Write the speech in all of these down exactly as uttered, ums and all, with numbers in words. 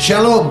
Shalom.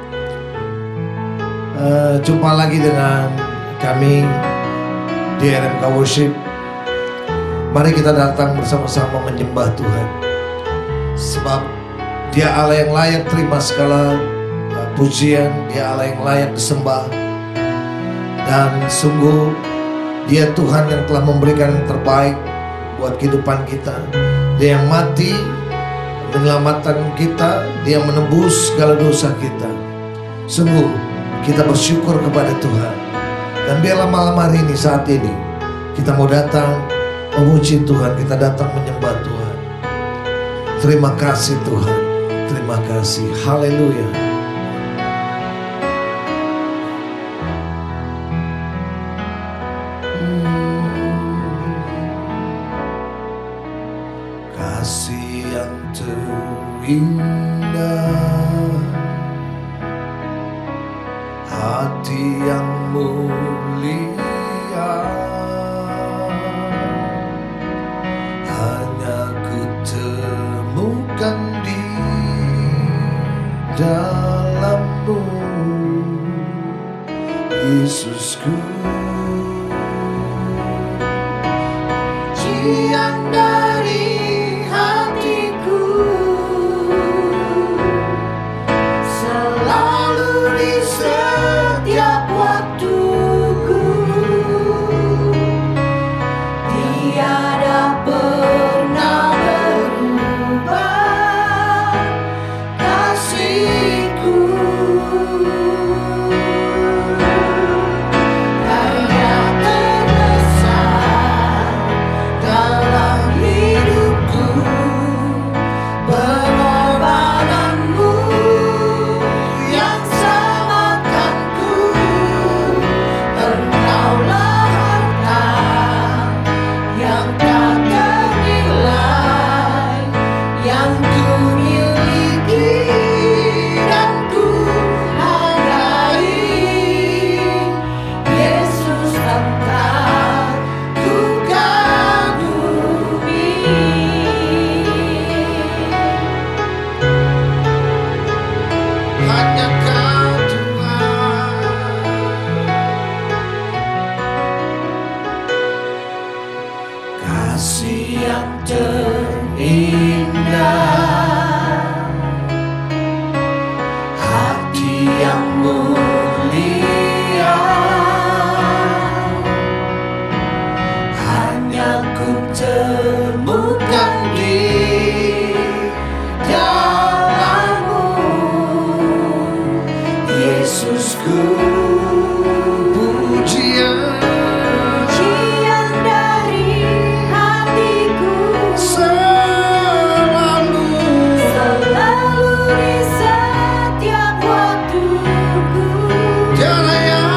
uh, Jumpa lagi dengan kami di R M K Worship. Mari kita datang bersama-sama menyembah Tuhan, sebab Dia Allah yang layak terima segala uh, pujian. Dia Allah yang layak disembah. Dan sungguh Dia Tuhan yang telah memberikan yang terbaik buat kehidupan kita. Dia yang mati menyelamatkan kita, Dia menebus segala dosa kita. Sungguh kita bersyukur kepada Tuhan. Dan biarlah malam hari ini, saat ini, kita mau datang memuji Tuhan, kita datang menyembah Tuhan. Terima kasih Tuhan, terima kasih. Haleluya. Indah hati yang mulia, hanya ku temukan di dalam-Mu, Yesusku. Pujian dari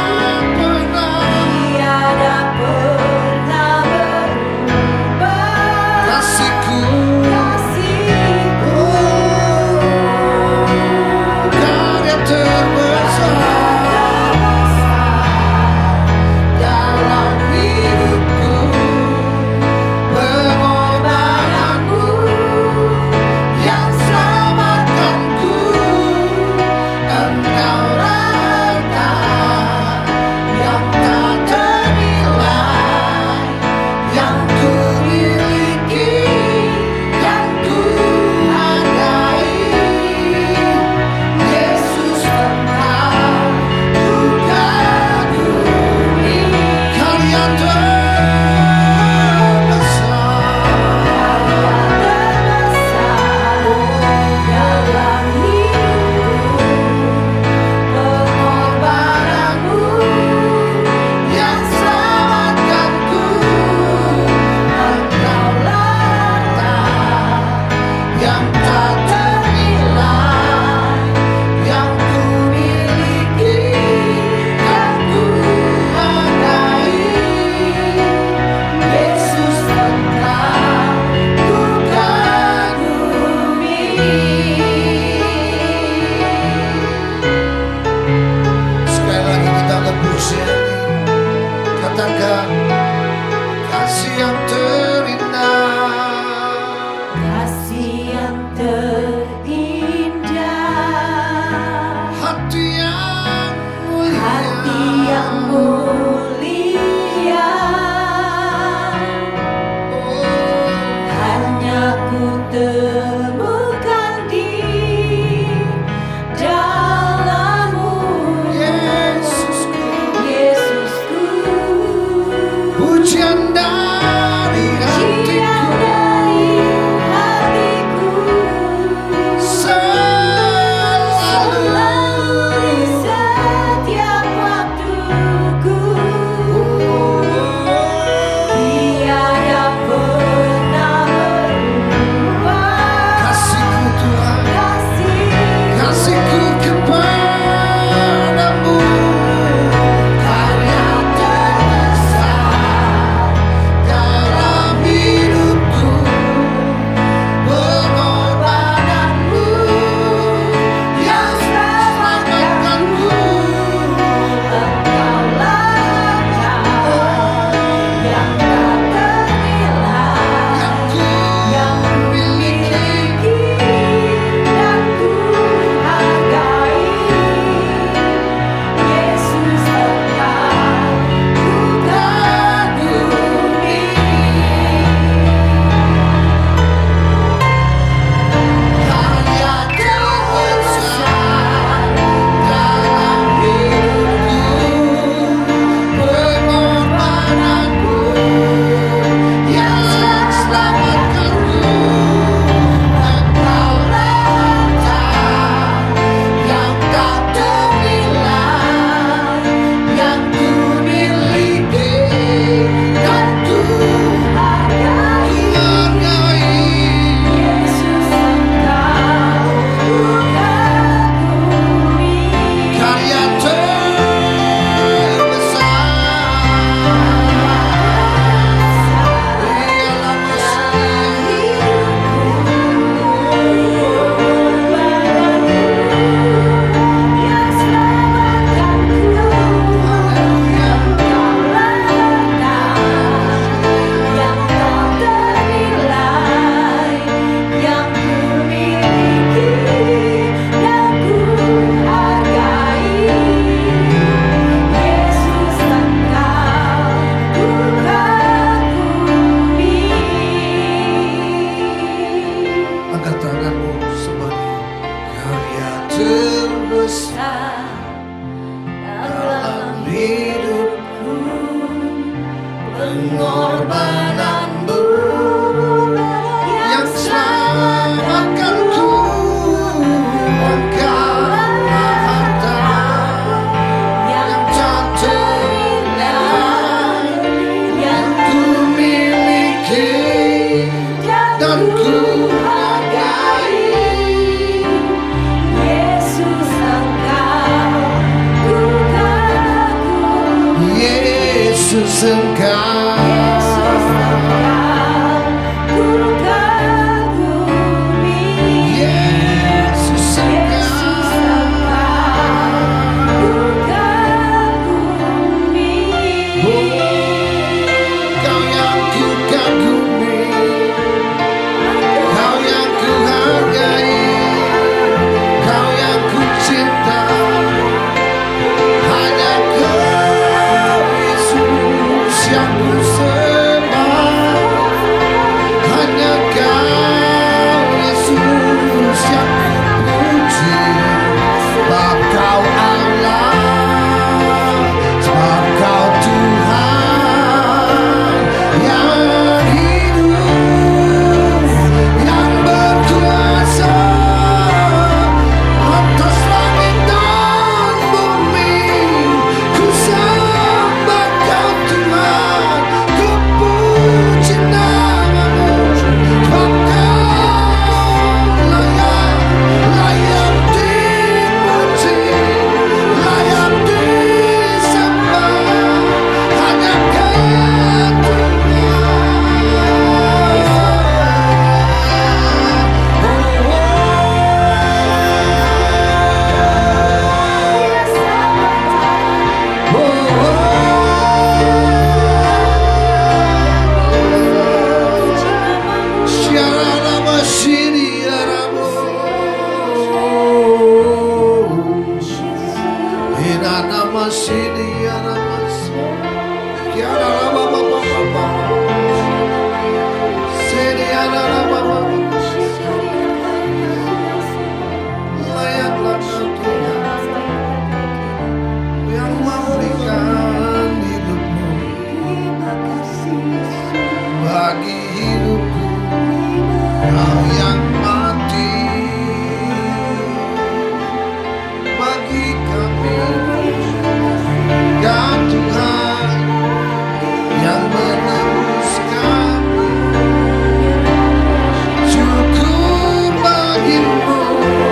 Tiada pernah berubah. temukan di dalam-Mu, Yesusku, Yesusku. pujian dari Pujian hatiku, dari hatiku, selalu di setiap waktuku. Tiada pernah berubah. bagi hidupku, Kau yang mati bagi kami. Dan Tuhan yang menebus kami, cukup bagimu.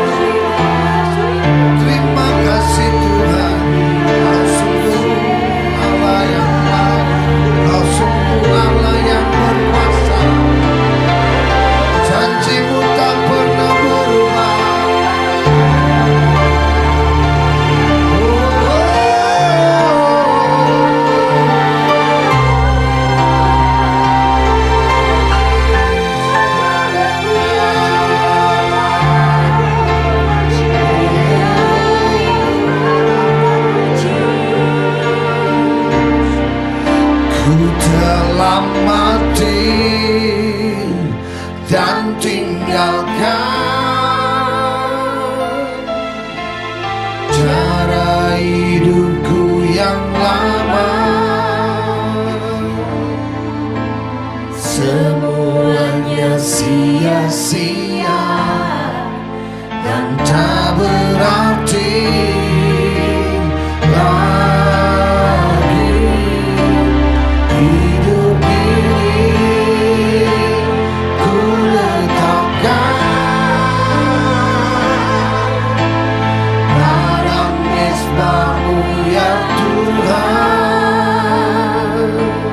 Terima kasih Tuhan, Kau sungguh Allah yang baik, Kau sungguh Allah yang berkuasa. Janji-Mu tak pernah berubah. Ku telah mati dan tinggalkan cara hidupku yang lama. Semuanya sia-sia dan tak berarti lagi. Hidup ini ku letakkan pada mezbah-Mu ya Tuhan.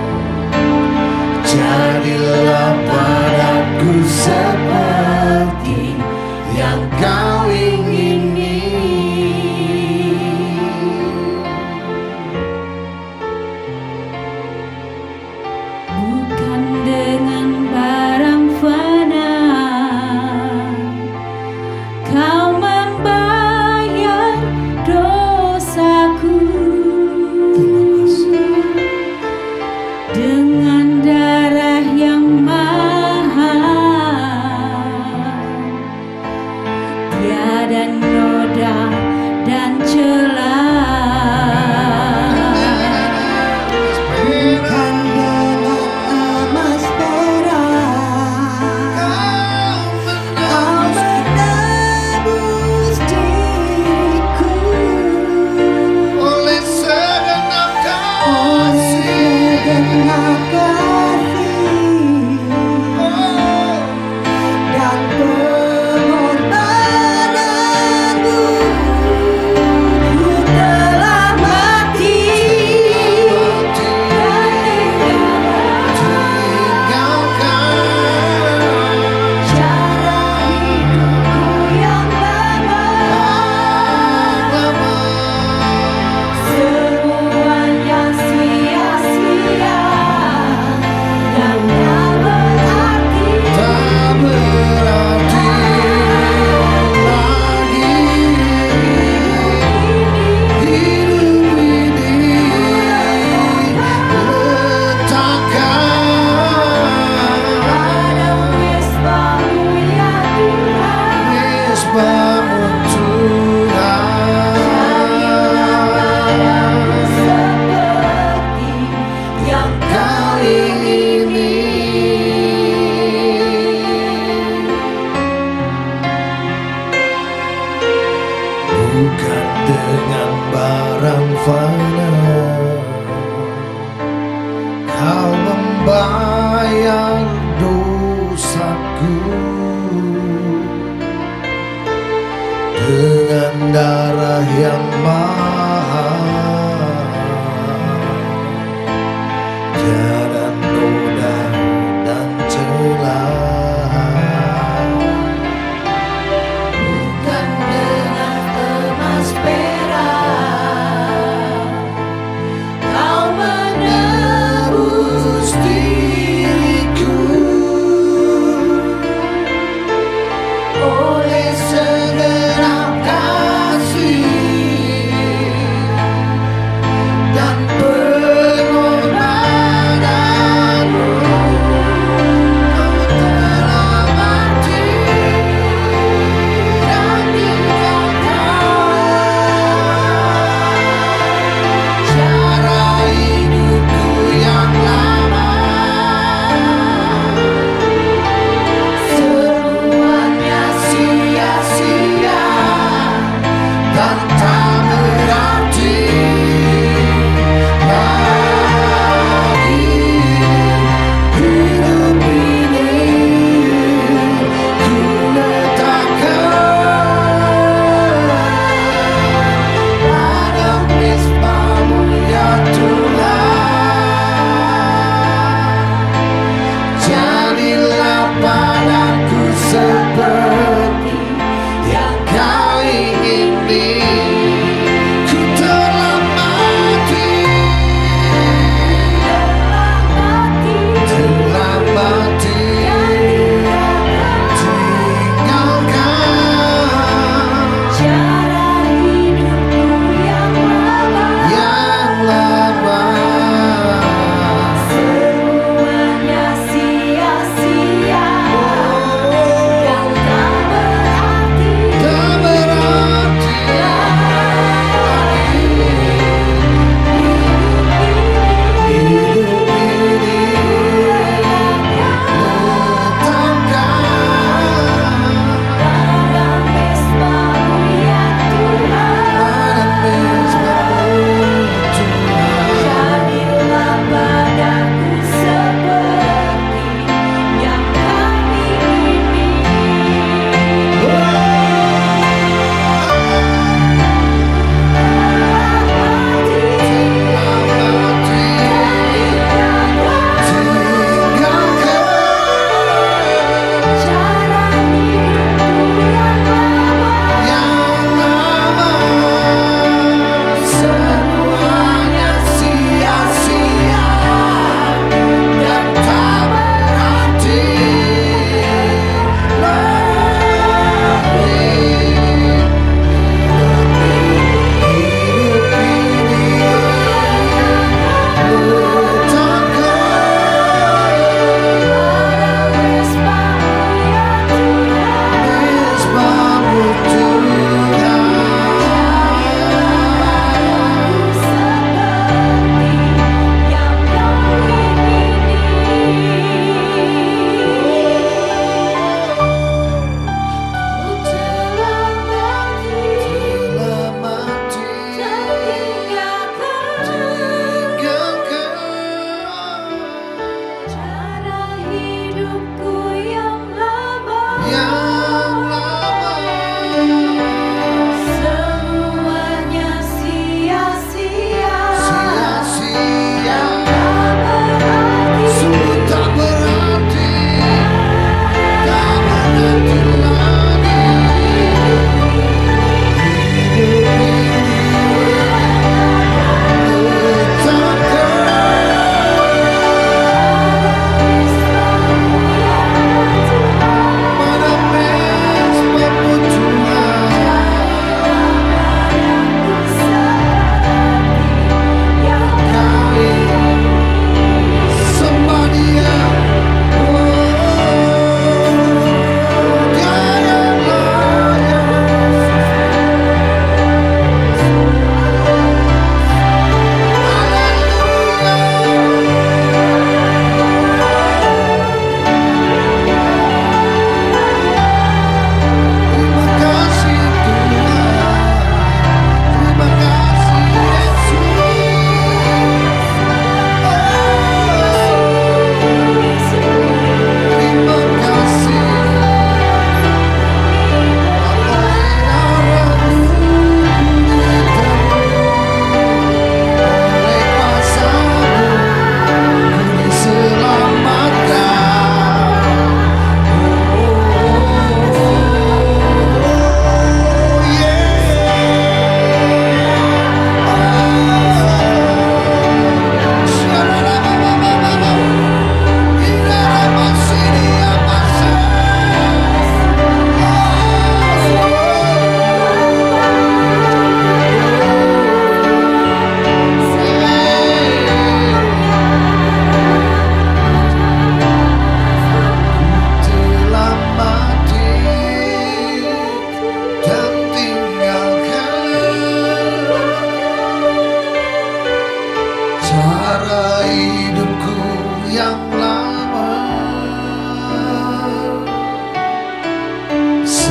Jadilah padaku seperti yang Kau ingini. Bukan dengan barang fana Kau membayar dosaku. Dengan darah yang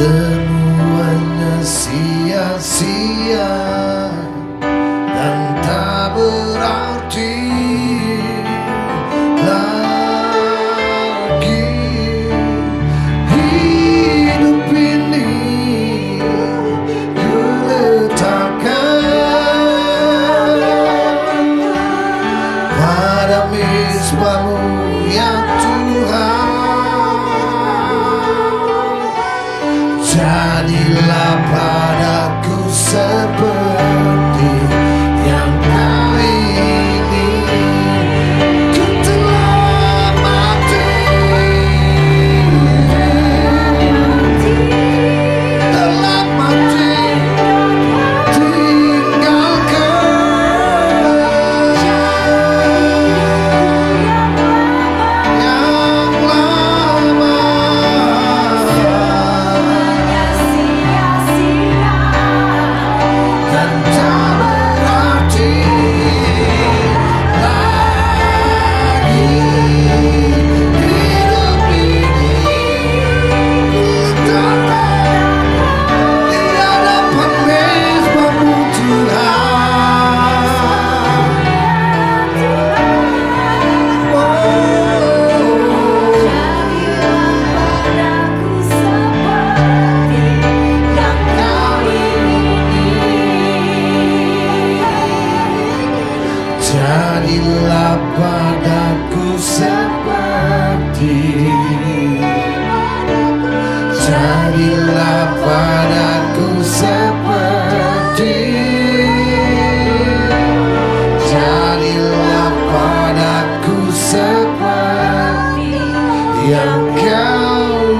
semuanya sia-sia dan tak berarti lagi. Hidup ini kuletakkan pada mezbah-Mu ya Tuhan. Jadilah padaku seperti yang Kau ingini. Ku telah mati, telah mati, tinggalkan yang lama. Dan tak berarti lagi. Hidup ini kuletakkan di hadapan mezbah-Mu Tuhan. Jadilah padaku seperti, jadilah padaku seperti, jadilah padaku seperti yang Kau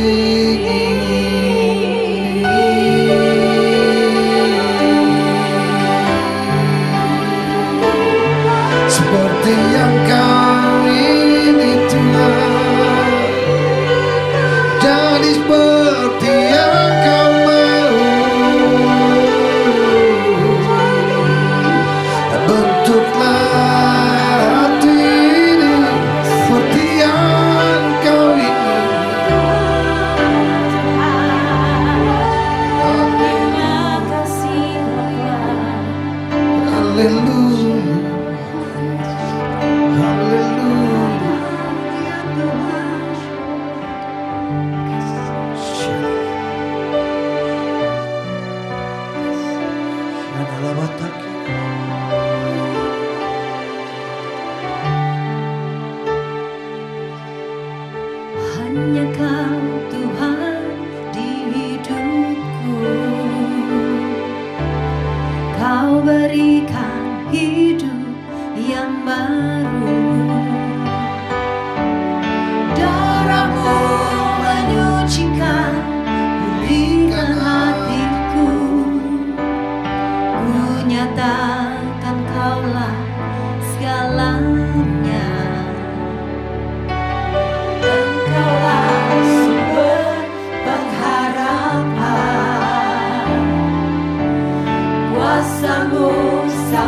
ingini. Seperti yang Kau ingini Tuhan, jadi seperti yang Kau mau. Bentuklah hati ini seperti yang Kau ingini. Terima kasih Bapa. Haleluya, haleluya. Hanya Kau Tuhan di hidupku. Kau berikan hidup yang baru. Darah-Mu menyucikan, pulihkan hatiku. Ku nyatakan Kaulah segalanya. Dan Kaulah sumber pengharapan. Kuasa-Mu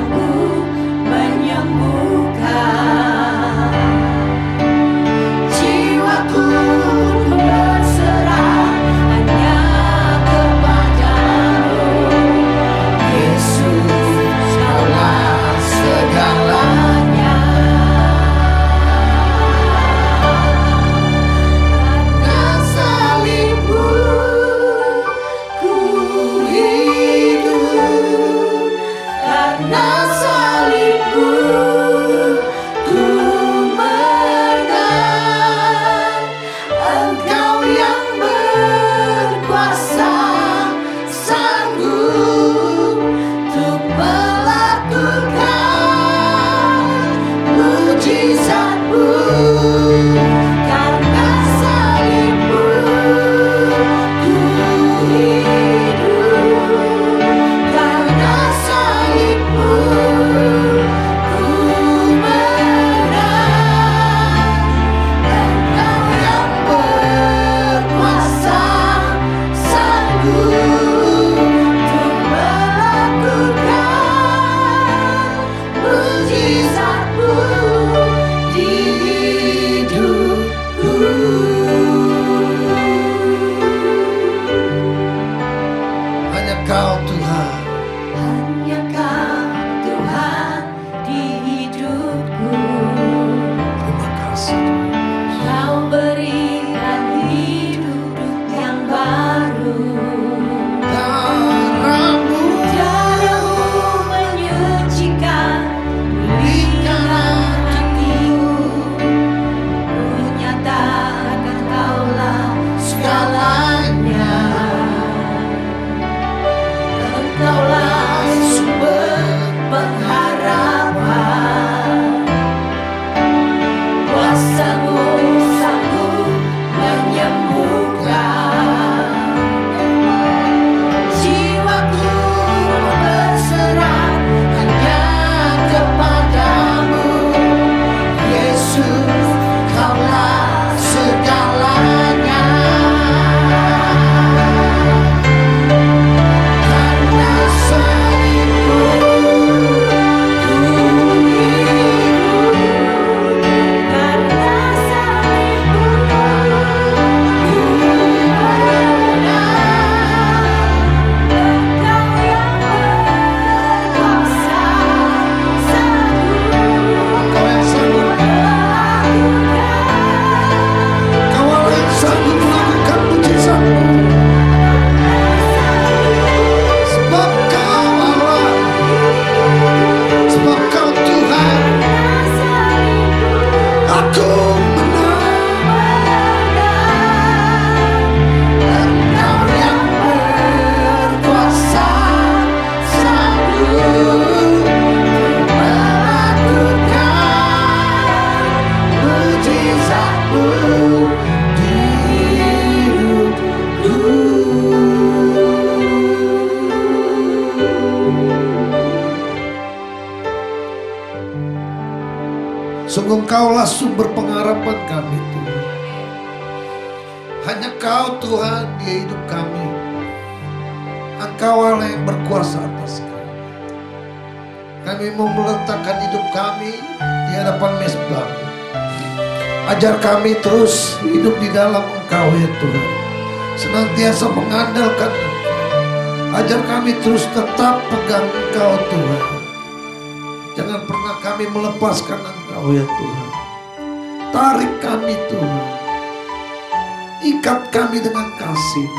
Hanya Kau Tuhan di hidup kami. Engkau Allah yang berkuasa atas kami. Kami mau meletakkan hidup kami di hadapan mezbah. Ajar kami terus hidup di dalam Engkau ya Tuhan. Senantiasa mengandalkan Engkau. Ajar kami terus tetap pegang Engkau Tuhan. Jangan pernah kami melepaskan Engkau ya Tuhan. Tarik kami Tuhan. Ikat kami dengan kasih.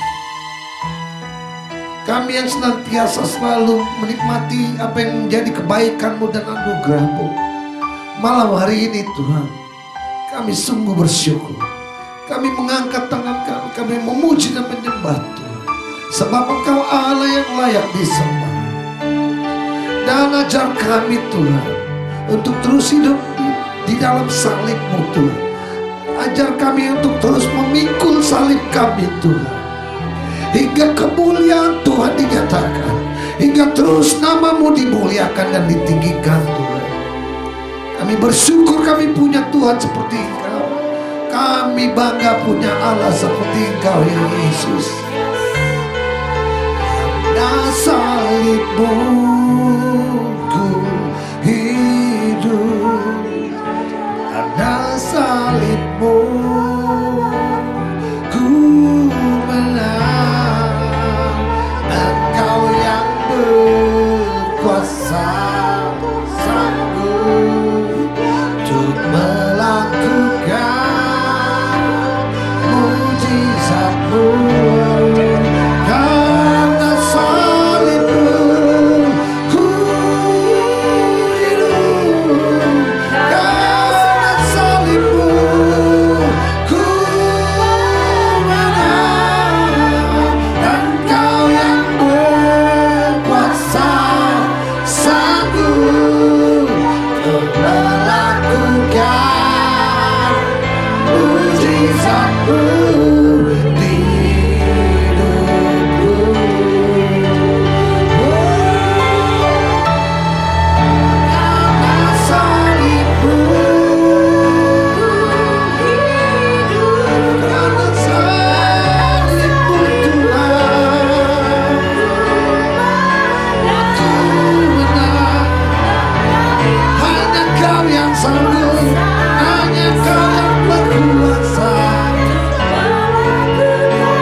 Kami yang senantiasa selalu menikmati apa yang menjadi kebaikan-Mu dan anugerah-Mu. Malam hari ini Tuhan, kami sungguh bersyukur. Kami mengangkat tangan kami, kami memuji dan menyembah Tuhan. Sebab Engkau Allah yang layak disembah. Dan ajar kami Tuhan, untuk terus hidup di, di dalam salib-Mu Tuhan. Ajar kami untuk terus memikul salib kami Tuhan. Hingga kemuliaan Tuhan dinyatakan. Hingga terus nama-Mu dimuliakan dan ditinggikan Tuhan. Kami bersyukur kami punya Tuhan seperti Engkau. Kami bangga punya Allah seperti Engkau ya Yesus. Karena salib-Mu ku hidup. Karena salib-Mu ku menang. Engkau yang berkuasa sanggup untuk melakukan mujizat-Mu. Karena salib-Mu ku hidup. Karena salib-Mu ku menang. Engkau yang berkuasa sanggup untuk melakukan mujizat-Mu di hidupku. Karena salib-Mu hidup. Karena salib-Mu Tuhan ku menang. Hanya Kau yang sanggup, hanya Kau yang berkuasa.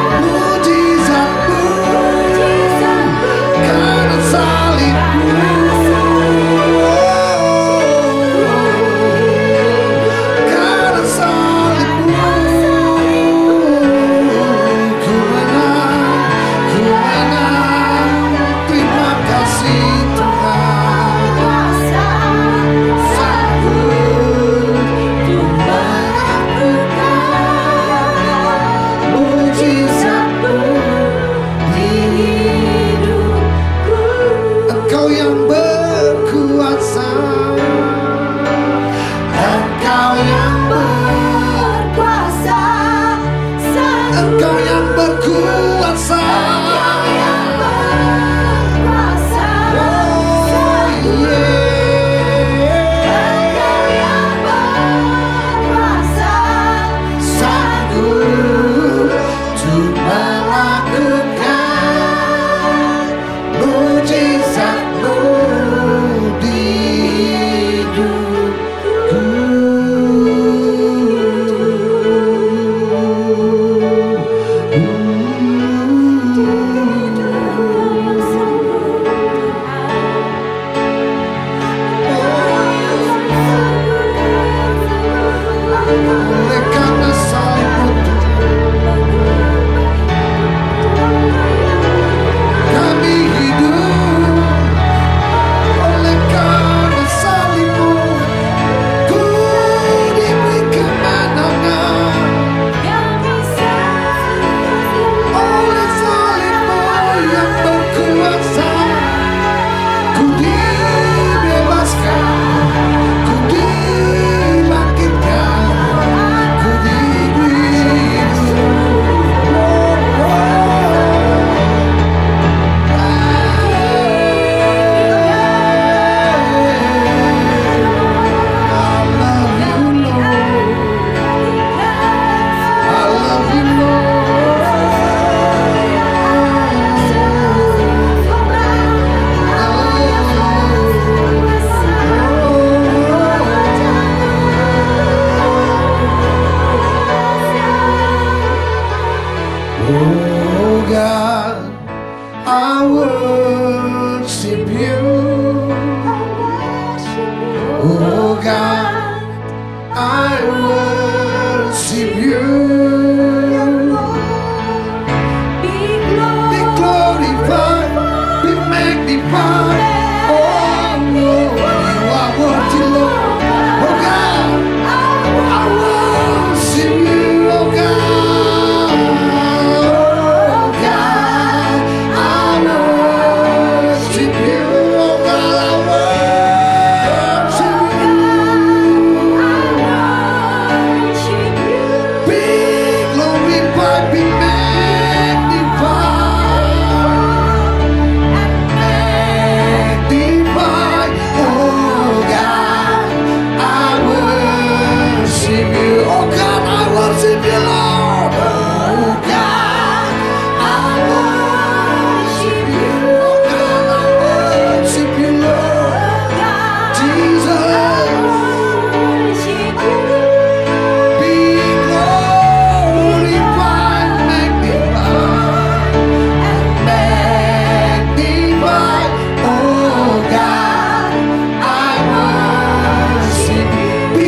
worship you, Lord. Oh God, I worship you. Oh God, I worship you, Lord. Jesus, be glorified, magnified, and magnified. Oh God, I worship you. Be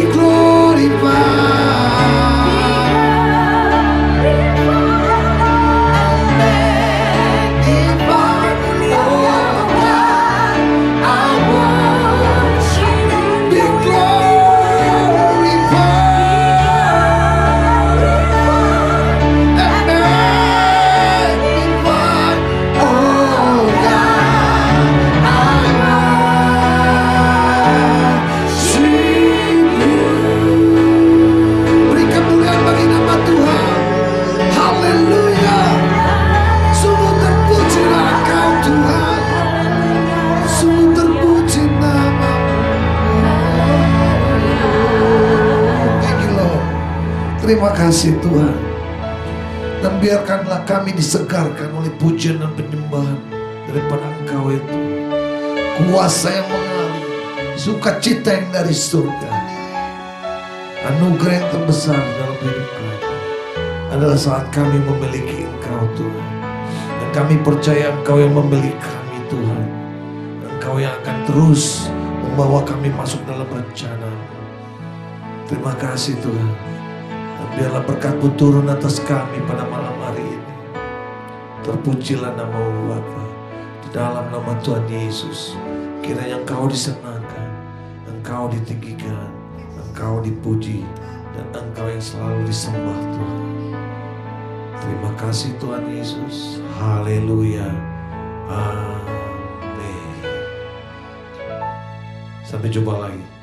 Terima kasih Tuhan. Dan biarkanlah kami disegarkan oleh pujian dan penyembahan daripada Engkau itu. Kuasa yang mengalir, sukacita yang dari surga. Anugerah yang terbesar dalam hidup kami adalah saat kami memiliki Engkau Tuhan. Dan kami percaya Engkau yang memiliki kami Tuhan. Engkau yang akan terus membawa kami masuk dalam rencana. Terima kasih Tuhan. Biarlah berkat-Mu turun atas kami pada malam hari ini. Terpujilah nama-Mu Bapa. Di dalam nama Tuhan Yesus, kiranya Engkau disenangkan, Engkau ditinggikan, Engkau dipuji, dan Engkau yang selalu disembah Tuhan. Terima kasih Tuhan Yesus. Haleluya. Amin. Sampai jumpa lagi.